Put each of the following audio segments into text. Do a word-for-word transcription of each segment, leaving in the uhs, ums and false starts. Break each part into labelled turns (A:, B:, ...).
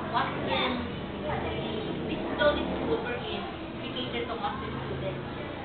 A: Muslim, this though this school we're in, we cater to Muslim students.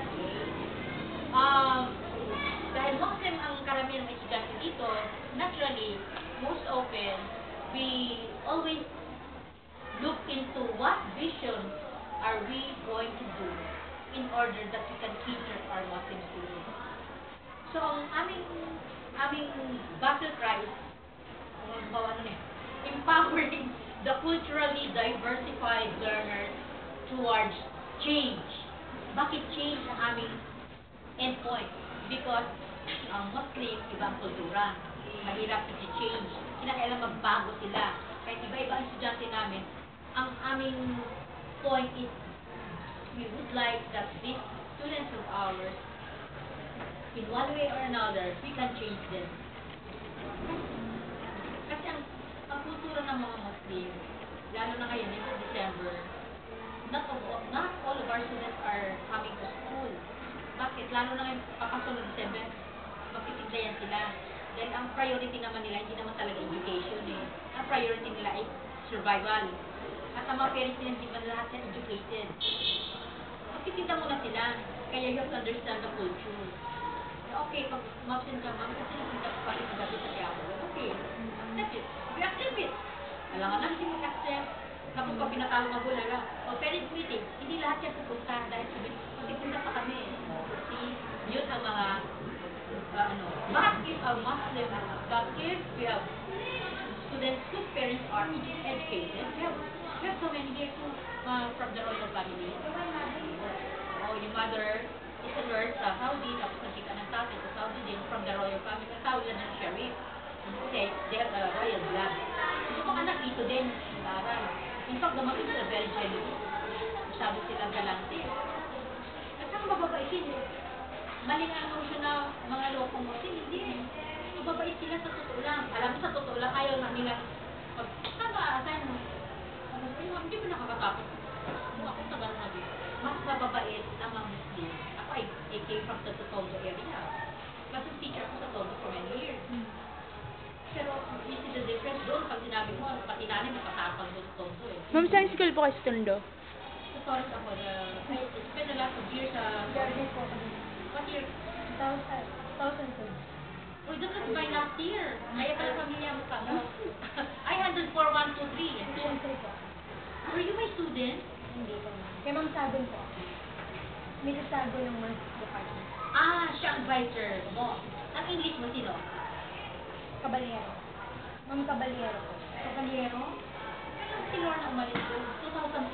A: Um, dahil Muslim ang karamihan ng estudyante dito, naturally, most often, we always look into what vision are we going to do in order that we can cater our Muslim students. So, ang aming, aming battle cry is, oh, ano na, empowering the culturally diversified learners towards change. Bakit change ang aming endpoint? Because ang Muslim, ibang kultura. Mahirap kasi change. Kinakailan magbago sila. Kahit iba-iba ang estudyante namin, ang aming point is, we would like that these students of ours, in one way or another, we can change them. Kasi ang, ang kultura ng mga Muslim, lalo na ngayon, ito December, not, of, not all of our students are coming to school. Bakit? Lalo na ngayon, papasok ng December, magtitindayan sila. Dahil ang priority naman nila, hindi naman talaga education eh. Ang priority nila ay survival. At ang mga parents nila, hindi man lahat yan educated. Magtitinda muna sila, kaya you have to understand the culture. Okay, pag mabsent ka, ma'am, kasi nakita ko pa rin sa gabi sa Quiapo. Okay, accept it. We accept it. Alangan na, hindi mag-accept. Tapos pag pinatawag ng bulala, o parents meeting, hindi lahat yan pupunta dahil sabi, magtitinda pa kami. See, yun ang mga, uh, ano, but if a Muslim, but if we have students whose parents are educated, we have, we have so many here too, uh, from the royal family. O, yung mother is a nurse sa Saudi, tapos nakita ng tatay sa Saudi din, from the royal family, ang tawag lang ng Sharif. Kasi, they have a royal blood. Gusto kong anak dito din, nag-aaral. In fact, the Muslims are very jealous. Masyado silang galante. At saka mababaitin. Mali nga ang notion na mga lokong Muslim, hindi. Mababait sila sa totoo lang. Alam mo, sa totoo lang, ayaw na nila. Pag, tama, assign mo. Hindi mo nakakatakot. Kung ako tagal na dito. Mas mababait ang mga Muslim. Ako ay, I came from the Totondo area. Kasi teacher ako sa Totondo for many years. Pero, you see the difference doon, pag sinabi mo, pati namin, napatapang doon sa Tondo eh.
B: Ma'am, saan school po kayo sa Tondo?
A: Sa Tondo ako, uh, I spent a lot of years sa...
C: Garden po kami.
A: What year?
C: two thousand two.
A: Uy, that was my last year. Kaya pala pamilya mo ka mo. I handled four one two three.
C: Siyempre po.
A: Were you my student?
C: Hindi po. Kay Ma'am Sabon po. Missus Sabon ng Math Department.
A: Ah, siya ang advisor mo. Ang English mo sino?
C: Caballero. Ma'am Caballero po.
A: Kapaliero? Kaya si Lorna umalis ko. two thousand